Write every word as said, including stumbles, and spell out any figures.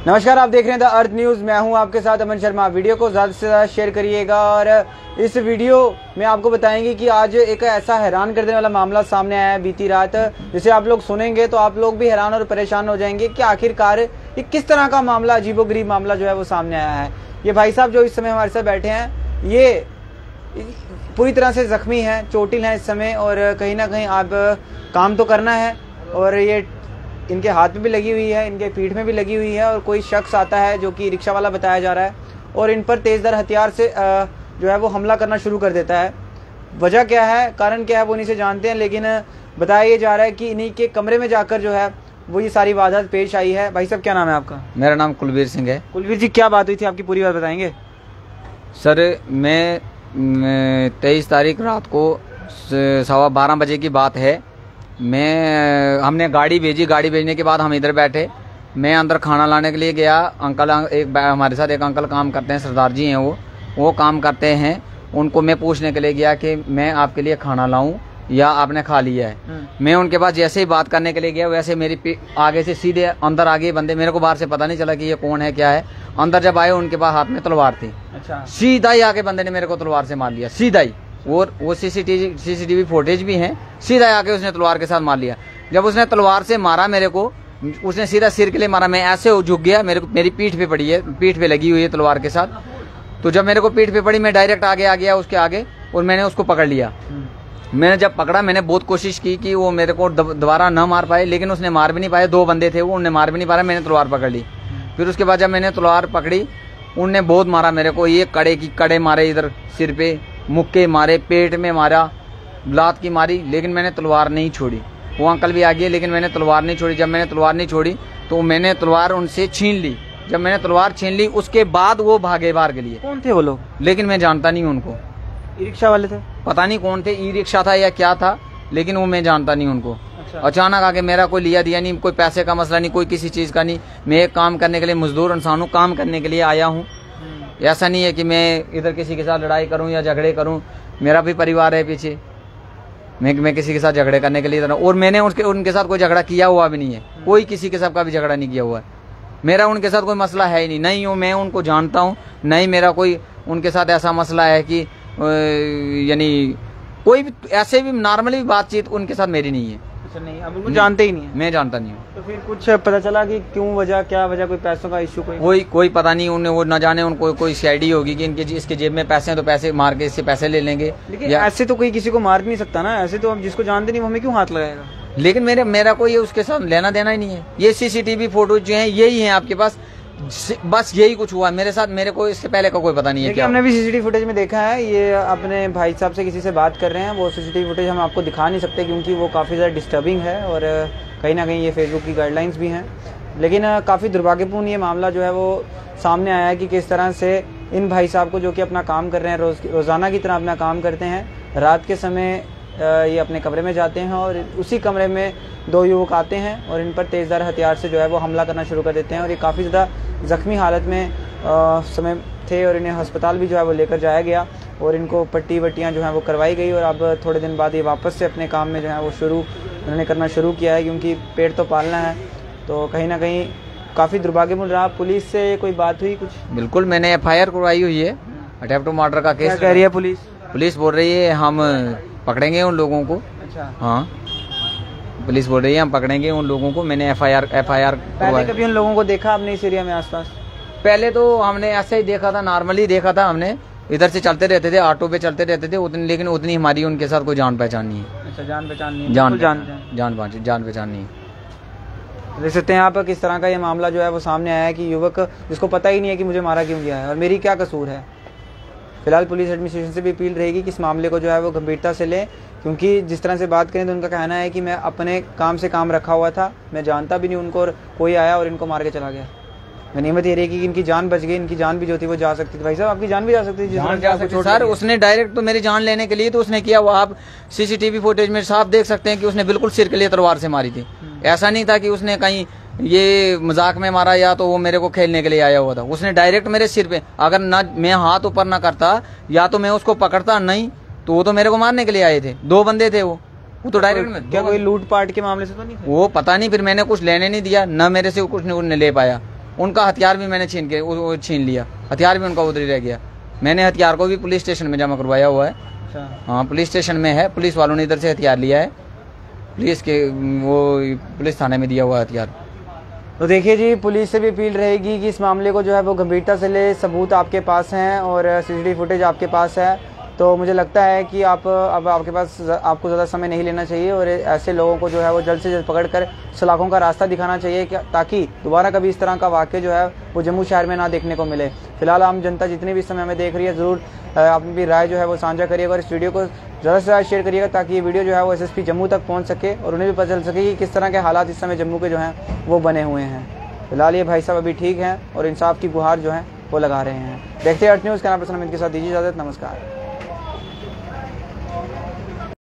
नमस्कार, आप देख रहे हैं द अर्थ न्यूज़। मैं हूं आपके साथ अमन शर्मा। वीडियो को ज़्यादा से ज़्यादा शेयर करिएगा और इस वीडियो में आपको बताएंगे कि आज एक ऐसा हैरान कर देने वाला मामला सामने आया है बीती रात, जिसे आप लोग सुनेंगे तो आप लोग भी हैरान और परेशान हो जाएंगे कि आखिरकार ये किस तरह का मामला, अजीबोगरीब मामला जो है वो सामने आया है। ये भाई साहब जो इस समय हमारे साथ बैठे हैं, ये पूरी तरह से जख्मी हैं, चोटिल हैं इस समय, और कहीं ना कहीं आप काम तो करना है और ये इनके हाथ में भी लगी हुई है, इनके पीठ में भी लगी हुई है, और कोई शख्स आता है जो कि रिक्शा वाला बताया जा रहा है और इन पर तेज़धार हथियार से जो है वो हमला करना शुरू कर देता है। वजह क्या है, कारण क्या है, वो इन्हीं से जानते हैं, लेकिन बताया ये जा रहा है कि इन्हीं के कमरे में जाकर जो है वो ये सारी वारदात पेश आई है। भाई साहब, क्या नाम है आपका? मेरा नाम कुलवीर सिंह है। कुलवीर जी, क्या बात हुई थी आपकी, पूरी बात बताएंगे? सर, मैं तेईस तारीख रात को सवा बारह बजे की बात है। मैं हमने गाड़ी भेजी, गाड़ी भेजने के बाद हम इधर बैठे, मैं अंदर खाना लाने के लिए गया। अंकल एक हमारे साथ एक अंकल काम करते हैं, सरदार जी हैं, वो वो काम करते हैं। उनको मैं पूछने के लिए गया कि मैं आपके लिए खाना लाऊं या आपने खा लिया है। मैं उनके पास जैसे ही बात करने के लिए गया, वैसे मेरी आगे से सीधे अंदर आगे बंदे, मेरे को बाहर से पता नहीं चला कि ये कौन है क्या है। अंदर जब आए, उनके पास हाथ में तलवार थी। अच्छा। सीधा ही आके बंदे ने मेरे को तलवार से मार लिया, सीधा ही। और वो सीसीटीवी सीसीटीवी फुटेज भी है। सीधा आके उसने तलवार के साथ मार लिया। जब उसने तलवार से मारा मेरे को, उसने सीधा सिर के लिए मारा। मैं ऐसे झुक गया, मेरे को मेरी पीठ पे पड़ी है, पीठ पे लगी हुई है तलवार के साथ। तो जब मेरे को पीठ पे पड़ी, मैं डायरेक्ट आगे आ गया उसके आगे और मैंने उसको पकड़ लिया। मैंने जब पकड़ा, मैंने बहुत कोशिश की कि वो मेरे को दोबारा न मार पाए, लेकिन उसने मार भी नहीं पाए। दो बंदे थे वो, उन्हें मार भी नहीं पाया। मैंने तलवार पकड़ ली। फिर उसके बाद जब मैंने तलवार पकड़ी, उनने बहुत मारा मेरे को। ये कड़े की कड़े मारे, इधर सिर पे मुक्के मारे, पेट में मारा, लात की मारी, लेकिन मैंने तलवार नहीं छोड़ी। वो अंकल भी आ गए, लेकिन मैंने तलवार नहीं छोड़ी। जब मैंने तलवार नहीं छोड़ी तो मैंने तलवार उनसे छीन ली। जब मैंने तलवार छीन ली, उसके बाद वो भागे बाहर के लिए। कौन थे वो लोग? लेकिन मैं जानता नहीं उनको। ई रिक्शा वाले थे? पता नहीं कौन थे, ई रिक्शा था या क्या था, लेकिन वो मैं जानता नहीं उनको। अच्छा। अचानक आके मेरा कोई लिया दिया नहीं, कोई पैसे का मसला नहीं, कोई किसी चीज का नहीं। मैं एक काम करने के लिए मजदूर इंसान हूँ, काम करने के लिए आया हूँ। ऐसा नहीं है कि मैं इधर किसी के साथ लड़ाई करूं या झगड़े करूं। मेरा भी परिवार है पीछे। मैं मैं किसी के साथ झगड़े करने के लिए इधर, और मैंने उनके उनके साथ कोई झगड़ा किया हुआ भी नहीं है। कोई किसी के साथ का भी झगड़ा नहीं किया हुआ है। मेरा उनके साथ कोई मसला है ही नहीं। नहीं हूँ मैं उनको जानता हूँ, नहीं मेरा कोई उनके साथ ऐसा मसला है कि यानी कोई भी ऐसे भी नॉर्मली बातचीत उनके साथ मेरी नहीं है। अच्छा, नहीं, अब उनको जानते ही नहीं है? मैं जानता नहीं हूँ। तो फिर कुछ पता चला कि क्यों, वजह क्या, वजह कोई पैसों का इश्यू? कोई कोई कोई पता नहीं। उन्हें वो न जाने उनको कोई सीआईडी होगी कि इनके इसके जेब में पैसे हैं तो पैसे मार के इससे पैसे ले लेंगे। लेकिन ऐसे तो कोई किसी को मार नहीं सकता ना। ऐसे तो हम जिसको जानते नहीं वो हमें क्यों हाथ लगाएगा? लेकिन मेरे मेरा कोई उसके साथ लेना देना ही नहीं है। ये सीसीटीवी फोटो जो है यही है आपके पास, बस यही कुछ हुआ मेरे साथ। मेरे को इससे पहले का कोई पता नहीं है क्या। हमने भी सीसीटीवी फुटेज में देखा है। ये अपने भाई साहब से किसी से बात कर रहे हैं, वो सीसीटीवी फुटेज हम आपको दिखा नहीं सकते क्योंकि वो काफ़ी ज़्यादा डिस्टर्बिंग है और कहीं ना कहीं ये फेसबुक की गाइडलाइंस भी हैं। लेकिन काफ़ी दुर्भाग्यपूर्ण ये मामला जो है वो सामने आया है कि किस तरह से इन भाई साहब को, जो कि अपना काम कर रहे हैं, रोज़ रोज़ाना की तरह अपना काम करते हैं, रात के समय ये अपने कमरे में जाते हैं और उसी कमरे में दो युवक आते हैं और इन पर तेज़धार हथियार से जो है वो हमला करना शुरू कर देते हैं। और ये काफ़ी ज़्यादा ज़ख्मी हालत में आ, समय थे और इन्हें अस्पताल भी जो है वो लेकर जाया गया और इनको पट्टी वट्टियाँ जो हैं वो करवाई गई। और अब थोड़े दिन बाद ये वापस से अपने काम में जो है वो शुरू उन्होंने करना शुरू किया है, क्योंकि पेट तो पालना है। तो कहीं ना कहीं काफ़ी दुर्भाग्यपूर्ण रहा। पुलिस से कोई बात हुई कुछ? बिल्कुल, मैंने एफ आई आर करवाई हुई है, अटेम्प्ट टू मर्डर का केस। क्या कह रही है पुलिस? पुलिस बोल रही है हम पकड़ेंगे उन लोगों को। अच्छा। हाँ, पुलिस बोल रही है हम पकड़ेंगे उन लोगों को। मैंने F I R F I R पहले कभी उन लोगों को देखा आपने इस एरिया में आसपास? पहले तो हमने ऐसे ही देखा था, नॉर्मली देखा था हमने। इधर से चलते रहते थे, ऑटो पे चलते रहते थे उतनी, लेकिन उतनी हमारी उनके साथ कोई जान पहचान नहीं है। अच्छा, जान पहचान नहीं है? जान जान जान जान पहचान नहीं है। देख सकते हैं आप किस तरह का ये मामला जो है वो सामने आया है कि युवक जिसको पता ही नहीं है कि मुझे मारा क्यों गया है और मेरी क्या कसूर है। फिलहाल पुलिस एडमिनिस्ट्रेशन से भी अपील रहेगी कि इस मामले को जो है वो गंभीरता से लें, क्योंकि जिस तरह से बात करें तो उनका कहना है कि मैं अपने काम से काम रखा हुआ था, मैं जानता भी नहीं उनको, और कोई आया और इनको मार के चला गया। गनीमत ये रहेगी कि इनकी जान बच गई, इनकी जान भी जो थी वो जा सकती थी। भाई साहब, आपकी जान भी जा सकती थी। जान जा सकती सर, उसने डायरेक्ट तो मेरी जान लेने के लिए तो उसने किया वो। आप सीसीटीवी फुटेज में साफ देख सकते हैं कि उसने बिल्कुल सिर के लिए तलवार से मारी थी। ऐसा नहीं था कि उसने कहीं ये मजाक में मारा या तो वो मेरे को खेलने के लिए आया हुआ था। उसने डायरेक्ट मेरे सिर पे, अगर ना मैं हाथ ऊपर ना करता या तो मैं उसको पकड़ता नहीं, तो वो तो मेरे को मारने के लिए आए थे। दो बंदे थे वो वो तो डायरेक्ट में। क्या कोई लूट पाट के मामले से तो नहीं थे? वो पता नहीं, फिर मैंने कुछ लेने नहीं दिया, न मेरे से कुछ उन्होंने ले पाया। उनका हथियार भी मैंने छीन के वो छीन लिया, हथियार भी उनका उधर ही रह गया। मैंने हथियार को भी पुलिस स्टेशन में जमा करवाया हुआ है। अच्छा। हाँ, पुलिस स्टेशन में है, पुलिस वालों ने इधर से हथियार लिया है, पुलिस के वो पुलिस थाने में दिया हुआ हथियार। तो देखिए जी, पुलिस से भी अपील रहेगी कि इस मामले को जो है वो गंभीरता से ले। सबूत आपके पास हैं और सीसीटीवी फुटेज आपके पास है, तो मुझे लगता है कि आप अब आपके पास आपको ज़्यादा समय नहीं लेना चाहिए और ऐसे लोगों को जो है वो जल्द से जल्द पकड़कर सलाखों का रास्ता दिखाना चाहिए, ताकि दोबारा कभी इस तरह का वाक़या जो है वो जम्मू शहर में ना देखने को मिले। फिलहाल आम जनता जितनी भी इस समय हमें देख रही है, ज़रूर अपनी राय जो है वो साझा करिएगा और इस वीडियो को ज़्यादा से ज़्यादा शेयर करिएगा, ताकि ये वीडियो जो है वो एसएसपी जम्मू तक पहुँच सके और उन्हें भी पता चल सके कि किस तरह के हालात इस समय जम्मू के जो हैं वो बने हुए हैं। फिलहाल ये भाई साहब अभी ठीक हैं और इंसाफ की गुहार जो है वो लगा रहे हैं। देखते हैं Earth News, camera person Amit के साथ दीजिए इजाज़त। नमस्कार।